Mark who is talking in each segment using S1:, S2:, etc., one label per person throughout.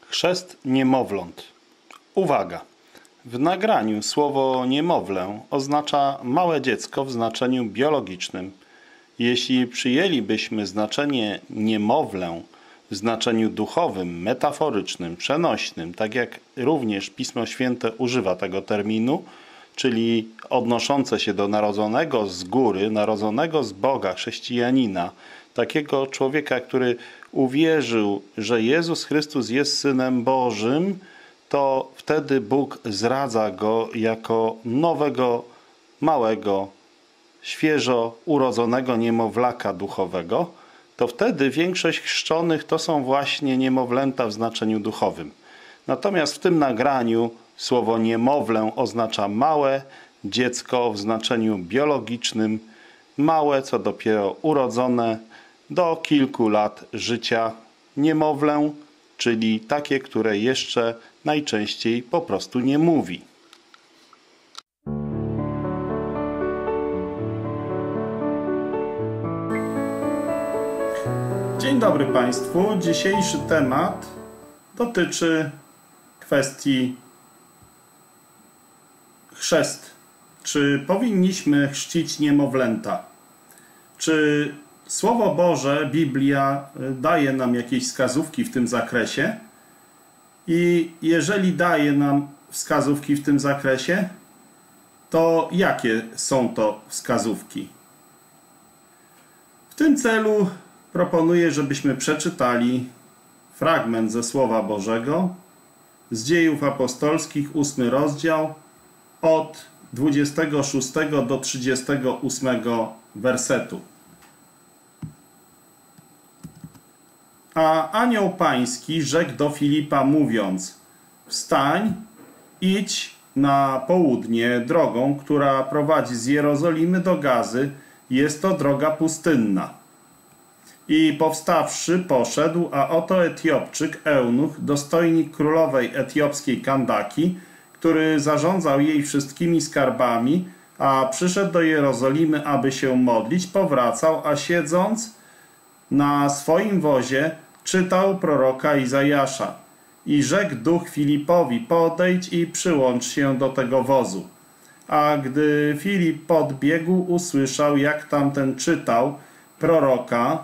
S1: Chrzest niemowląt. Uwaga! W nagraniu słowo niemowlę oznacza małe dziecko w znaczeniu biologicznym. Jeśli przyjęlibyśmy znaczenie niemowlę w znaczeniu duchowym, metaforycznym, przenośnym, tak jak również Pismo Święte używa tego terminu, czyli odnoszące się do narodzonego z góry, narodzonego z Boga chrześcijanina, takiego człowieka, który uwierzył, że Jezus Chrystus jest Synem Bożym, to wtedy Bóg zdradza go jako nowego, małego, świeżo urodzonego niemowlaka duchowego, to wtedy większość chrzczonych to są właśnie niemowlęta w znaczeniu duchowym. Natomiast w tym nagraniu słowo niemowlę oznacza małe dziecko w znaczeniu biologicznym, małe, co dopiero urodzone, do kilku lat życia niemowlę, czyli takie, które jeszcze najczęściej po prostu nie mówi. Dzień dobry Państwu. Dzisiejszy temat dotyczy kwestii chrzest. Czy powinniśmy chrzcić niemowlęta? Czy Słowo Boże, Biblia daje nam jakieś wskazówki w tym zakresie? I jeżeli daje nam wskazówki w tym zakresie, to jakie są to wskazówki? W tym celu proponuję, żebyśmy przeczytali fragment ze Słowa Bożego z Dziejów Apostolskich, 8 rozdział, od 26 do 38 wersetu. A anioł pański rzekł do Filipa, mówiąc: wstań, idź na południe drogą, która prowadzi z Jerozolimy do Gazy. Jest to droga pustynna. I powstawszy poszedł, a oto Etiopczyk, eunuch, dostojnik królowej etiopskiej Kandaki, który zarządzał jej wszystkimi skarbami, a przyszedł do Jerozolimy, aby się modlić, powracał, a siedząc na swoim wozie czytał proroka Izajasza. I rzekł duch Filipowi: podejdź i przyłącz się do tego wozu. A gdy Filip podbiegł, usłyszał, jak tamten czytał proroka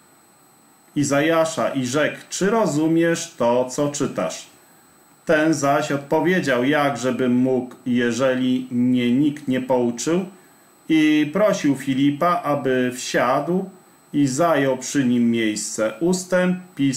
S1: Izajasza i rzekł: czy rozumiesz to, co czytasz? Ten zaś odpowiedział: jakżebym mógł, jeżeli mnie nikt nie pouczył? I prosił Filipa, aby wsiadł i zajął przy nim miejsce. Ustęp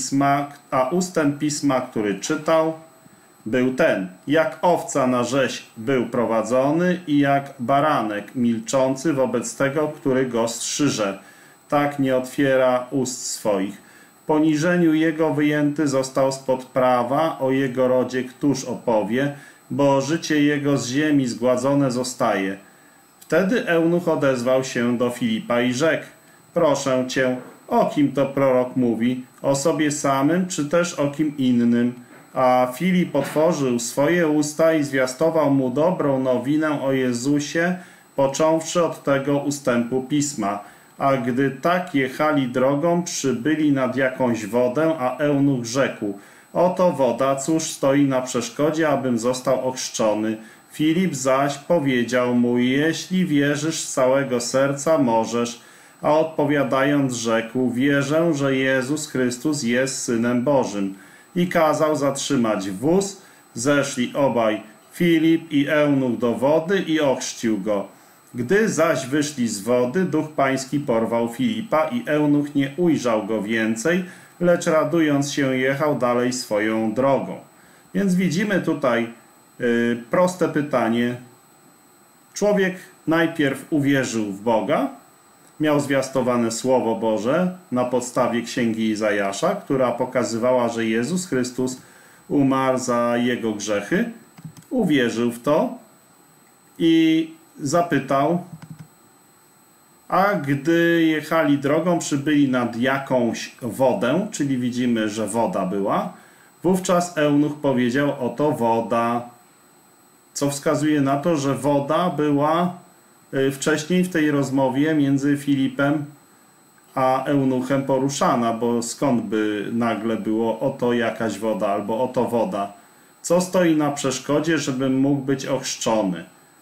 S1: pisma, który czytał, był ten: jak owca na rzeź był prowadzony i jak baranek milczący wobec tego, który go strzyże, tak nie otwiera ust swoich. W poniżeniu jego wyjęty został spod prawa, o jego rodzie któż opowie, bo życie jego z ziemi zgładzone zostaje. Wtedy eunuch odezwał się do Filipa i rzekł: proszę cię, o kim to prorok mówi? O sobie samym, czy też o kim innym? A Filip otworzył swoje usta i zwiastował mu dobrą nowinę o Jezusie, począwszy od tego ustępu pisma. A gdy tak jechali drogą, przybyli nad jakąś wodę, a eunuch rzekł: oto woda, cóż stoi na przeszkodzie, abym został ochrzczony? Filip zaś powiedział mu: jeśli wierzysz z całego serca, możesz. A odpowiadając rzekł: wierzę, że Jezus Chrystus jest Synem Bożym. I kazał zatrzymać wóz. Zeszli obaj, Filip i eunuch, do wody i ochrzcił go. Gdy zaś wyszli z wody, duch pański porwał Filipa i eunuch nie ujrzał go więcej, lecz radując się jechał dalej swoją drogą. Więc widzimy tutaj proste pytanie. Człowiek najpierw uwierzył w Boga, miał zwiastowane Słowo Boże na podstawie Księgi Izajasza, która pokazywała, że Jezus Chrystus umarł za jego grzechy. Uwierzył w to i zapytał, a gdy jechali drogą, przybyli nad jakąś wodę, czyli widzimy, że woda była. Wówczas eunuch powiedział: oto woda, co wskazuje na to, że woda była wcześniej w tej rozmowie między Filipem a eunuchem poruszana, bo skąd by nagle było oto jakaś woda albo oto woda? Co stoi na przeszkodzie, żebym mógł być ochrzczony?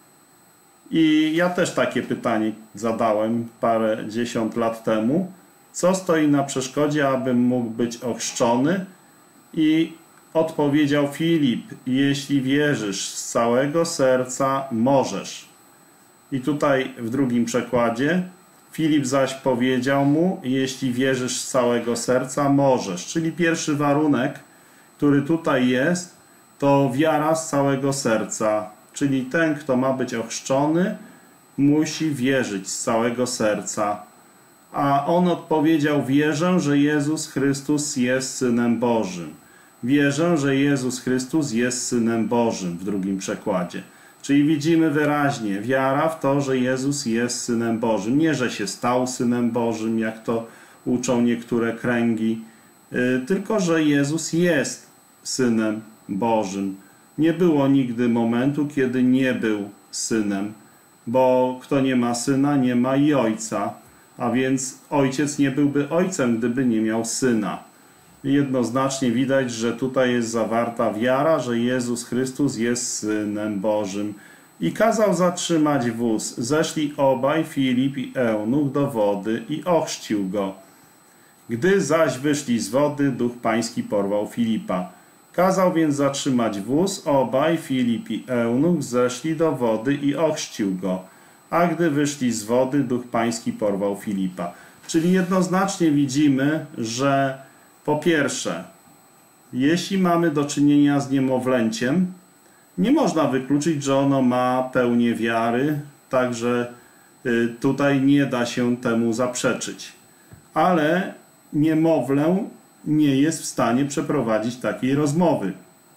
S1: I ja też takie pytanie zadałem parę dziesiąt lat temu. Co stoi na przeszkodzie, abym mógł być ochrzczony? I odpowiedział Filip: jeśli wierzysz z całego serca, możesz. I tutaj w drugim przekładzie: Filip zaś powiedział mu: jeśli wierzysz z całego serca, możesz. Czyli pierwszy warunek, który tutaj jest, to wiara z całego serca. Czyli ten, kto ma być ochrzczony, musi wierzyć z całego serca. A on odpowiedział: wierzę, że Jezus Chrystus jest Synem Bożym. Wierzę, że Jezus Chrystus jest Synem Bożym w drugim przekładzie. Czyli widzimy wyraźnie wiara w to, że Jezus jest Synem Bożym. Nie, że się stał Synem Bożym, jak to uczą niektóre kręgi, tylko że Jezus jest Synem Bożym. Nie było nigdy momentu, kiedy nie był Synem, bo kto nie ma Syna, nie ma i Ojca, a więc Ojciec nie byłby Ojcem, gdyby nie miał Syna. Jednoznacznie widać, że tutaj jest zawarta wiara, że Jezus Chrystus jest Synem Bożym. I kazał zatrzymać wóz. Zeszli obaj, Filip i eunuch, do wody i ochrzcił go. Gdy zaś wyszli z wody, Duch Pański porwał Filipa. Kazał więc zatrzymać wóz, obaj, Filip i eunuch, zeszli do wody i ochrzcił go. A gdy wyszli z wody, Duch Pański porwał Filipa. Czyli jednoznacznie widzimy, że po pierwsze, jeśli mamy do czynienia z niemowlęciem, nie można wykluczyć, że ono ma pełnię wiary, także tutaj nie da się temu zaprzeczyć. Ale niemowlę nie jest w stanie przeprowadzić takiej rozmowy.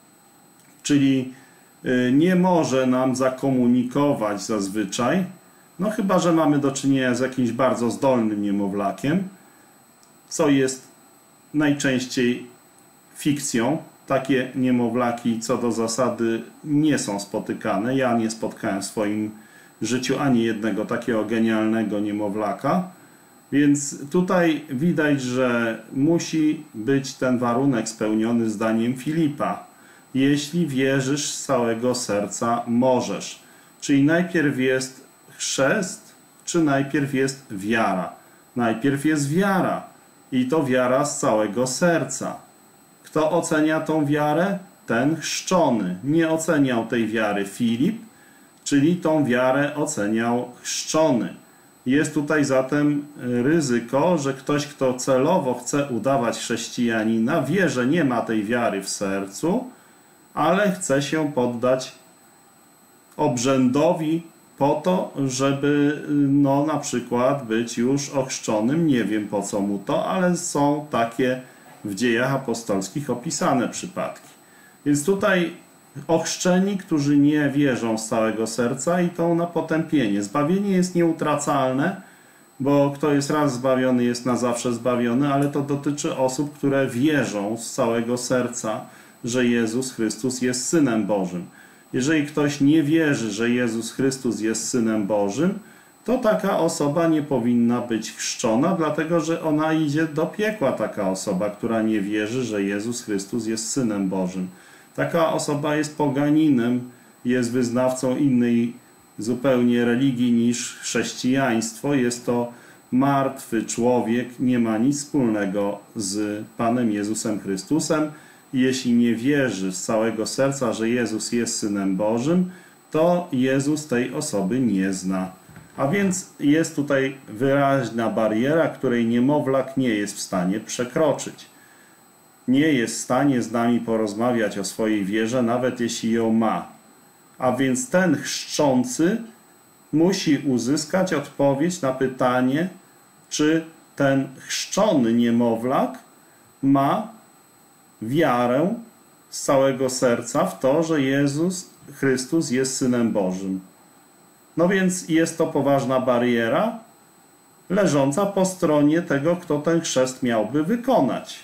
S1: Czyli nie może nam zakomunikować zazwyczaj, no chyba że mamy do czynienia z jakimś bardzo zdolnym niemowlakiem, co jest najczęściej fikcją. Takie niemowlaki co do zasady nie są spotykane. Ja nie spotkałem w swoim życiu ani jednego takiego genialnego niemowlaka. Więc tutaj widać, że musi być ten warunek spełniony zdaniem Filipa. Jeśli wierzysz z całego serca, możesz. Czyli najpierw jest chrzest, czy najpierw jest wiara? Najpierw jest wiara. I to wiara z całego serca. Kto ocenia tą wiarę? Ten chrzczony. Nie oceniał tej wiary Filip, czyli tą wiarę oceniał chrzczony. Jest tutaj zatem ryzyko, że ktoś, kto celowo chce udawać chrześcijanina, wie, że nie ma tej wiary w sercu, ale chce się poddać obrzędowi po to, żeby na przykład być już ochrzczonym. Nie wiem po co mu to, ale są takie w dziejach apostolskich opisane przypadki. Więc tutaj ochrzczeni, którzy nie wierzą z całego serca, idą na potępienie. Zbawienie jest nieutracalne, bo kto jest raz zbawiony, jest na zawsze zbawiony, ale to dotyczy osób, które wierzą z całego serca, że Jezus Chrystus jest Synem Bożym. Jeżeli ktoś nie wierzy, że Jezus Chrystus jest Synem Bożym, to taka osoba nie powinna być chrzczona, dlatego że ona idzie do piekła, taka osoba, która nie wierzy, że Jezus Chrystus jest Synem Bożym. Taka osoba jest poganinem, jest wyznawcą innej zupełnie religii niż chrześcijaństwo. Jest to martwy człowiek, nie ma nic wspólnego z Panem Jezusem Chrystusem. Jeśli nie wierzy z całego serca, że Jezus jest Synem Bożym, to Jezus tej osoby nie zna. A więc jest tutaj wyraźna bariera, której niemowlak nie jest w stanie przekroczyć. Nie jest w stanie z nami porozmawiać o swojej wierze, nawet jeśli ją ma. A więc ten chrzczący musi uzyskać odpowiedź na pytanie, czy ten chrzczony niemowlak ma wiarę z całego serca w to, że Jezus Chrystus jest Synem Bożym. No więc jest to poważna bariera leżąca po stronie tego, kto ten chrzest miałby wykonać.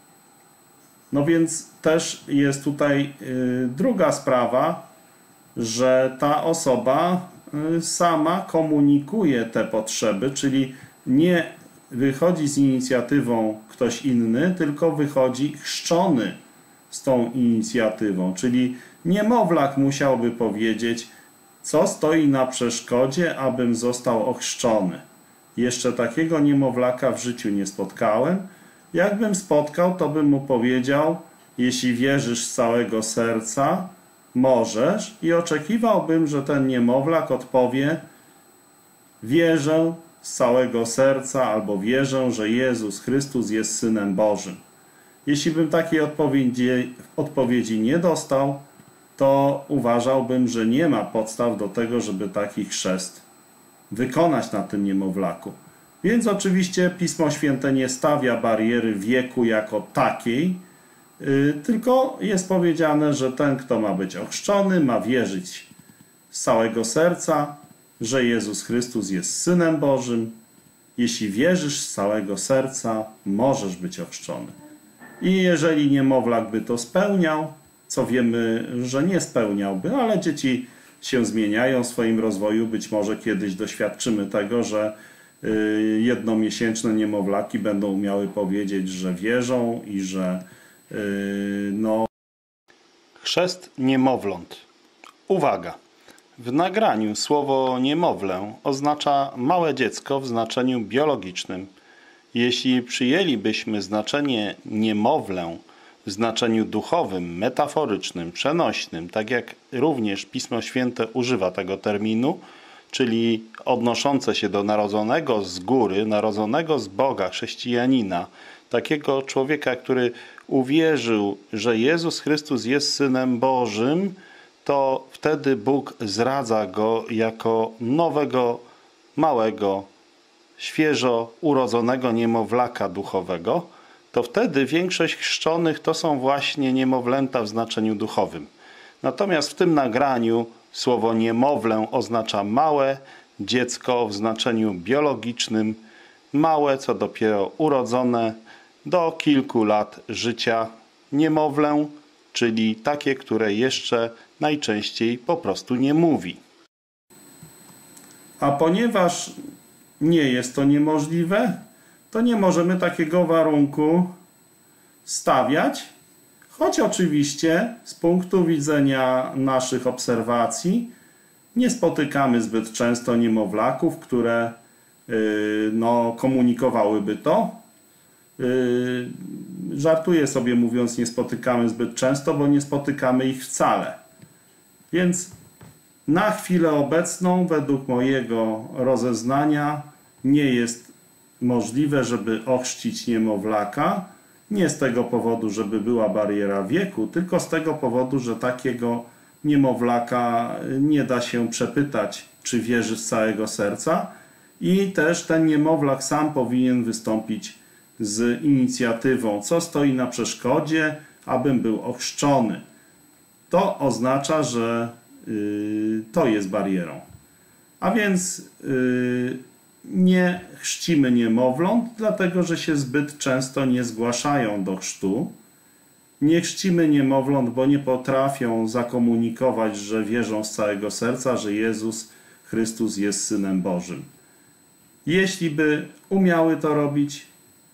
S1: No więc też jest tutaj druga sprawa, że ta osoba sama komunikuje te potrzeby, czyli nie wychodzi z inicjatywą ktoś inny, tylko wychodzi chrzczony z tą inicjatywą. Czyli niemowlak musiałby powiedzieć, co stoi na przeszkodzie, abym został ochrzczony. Jeszcze takiego niemowlaka w życiu nie spotkałem. Jakbym spotkał, to bym mu powiedział, jeśli wierzysz z całego serca, możesz, i oczekiwałbym, że ten niemowlak odpowie, wierzę z całego serca, albo wierzę, że Jezus Chrystus jest Synem Bożym. Jeśli bym takiej odpowiedzi nie dostał, to uważałbym, że nie ma podstaw do tego, żeby taki chrzest wykonać na tym niemowlaku. Więc oczywiście Pismo Święte nie stawia bariery wieku jako takiej, tylko jest powiedziane, że ten, kto ma być ochrzczony, ma wierzyć z całego serca, że Jezus Chrystus jest Synem Bożym. Jeśli wierzysz z całego serca, możesz być ochrzczony. I jeżeli niemowlak by to spełniał, co wiemy, że nie spełniałby, ale dzieci się zmieniają w swoim rozwoju, być może kiedyś doświadczymy tego, że jednomiesięczne niemowlaki będą umiały powiedzieć, że wierzą i że Chrzest niemowląt. Uwaga! W nagraniu słowo niemowlę oznacza małe dziecko w znaczeniu biologicznym. Jeśli przyjęlibyśmy znaczenie niemowlę w znaczeniu duchowym, metaforycznym, przenośnym, tak jak również Pismo Święte używa tego terminu, czyli odnoszące się do narodzonego z góry, narodzonego z Boga, chrześcijanina, takiego człowieka, który uwierzył, że Jezus Chrystus jest Synem Bożym, to wtedy Bóg zdradza go jako nowego, małego, świeżo urodzonego niemowlaka duchowego, to wtedy większość chrzczonych to są właśnie niemowlęta w znaczeniu duchowym. Natomiast w tym nagraniu słowo niemowlę oznacza małe dziecko w znaczeniu biologicznym, małe, co dopiero urodzone, do kilku lat życia, niemowlę, czyli takie, które jeszcze najczęściej po prostu nie mówi. A ponieważ nie jest to niemożliwe, to nie możemy takiego warunku stawiać, choć oczywiście z punktu widzenia naszych obserwacji nie spotykamy zbyt często niemowlaków, które komunikowałyby to. Żartuję sobie mówiąc, nie spotykamy zbyt często, bo nie spotykamy ich wcale. Więc na chwilę obecną, według mojego rozeznania, nie jest możliwe, żeby ochrzcić niemowlaka. Nie z tego powodu, żeby była bariera wieku, tylko z tego powodu, że takiego niemowlaka nie da się przepytać, czy wierzy z całego serca. I też ten niemowlak sam powinien wystąpić z inicjatywą, co stoi na przeszkodzie, abym był ochrzczony. To oznacza, że to jest barierą. A więc nie chrzcimy niemowląt, dlatego że się zbyt często nie zgłaszają do chrztu. Nie chrzcimy niemowląt, bo nie potrafią zakomunikować, że wierzą z całego serca, że Jezus Chrystus jest Synem Bożym. Jeśli by umiały to robić,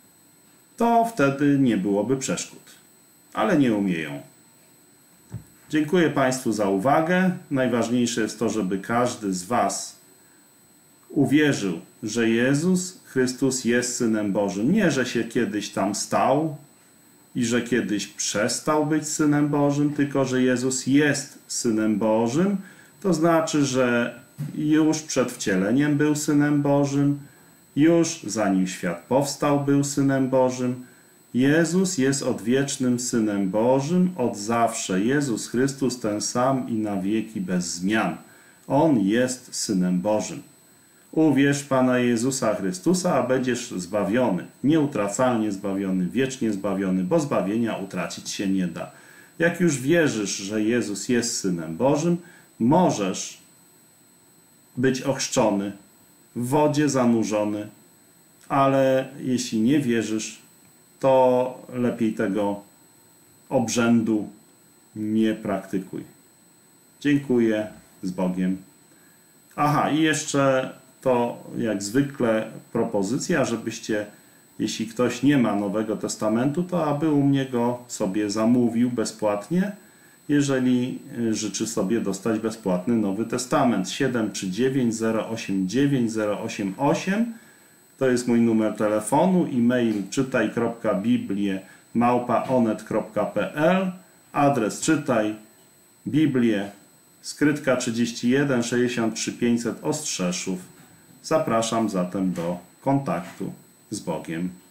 S1: to wtedy nie byłoby przeszkód. Ale nie umieją. Dziękuję Państwu za uwagę. Najważniejsze jest to, żeby każdy z Was uwierzył, że Jezus Chrystus jest Synem Bożym. Nie, że się kiedyś tam stał i że kiedyś przestał być Synem Bożym, tylko że Jezus jest Synem Bożym. To znaczy, że już przed wcieleniem był Synem Bożym, już zanim świat powstał był Synem Bożym. Jezus jest odwiecznym Synem Bożym, od zawsze. Jezus Chrystus ten sam i na wieki bez zmian. On jest Synem Bożym. Uwierz w Pana Jezusa Chrystusa, a będziesz zbawiony. Nieutracalnie zbawiony, wiecznie zbawiony, bo zbawienia utracić się nie da. Jak już wierzysz, że Jezus jest Synem Bożym, możesz być ochrzczony, w wodzie zanurzony, ale jeśli nie wierzysz, to lepiej tego obrzędu nie praktykuj. Dziękuję, z Bogiem. Aha, i jeszcze to jak zwykle propozycja, żebyście, jeśli ktoś nie ma Nowego Testamentu, to aby u mnie go sobie zamówił bezpłatnie, jeżeli życzy sobie dostać bezpłatny Nowy Testament. 739 089 088 to jest mój numer telefonu, e-mail czytaj.biblię@onet.pl, adres czytaj Biblię, skrytka 31 63 500 Ostrzeszów. Zapraszam zatem do kontaktu z Bogiem.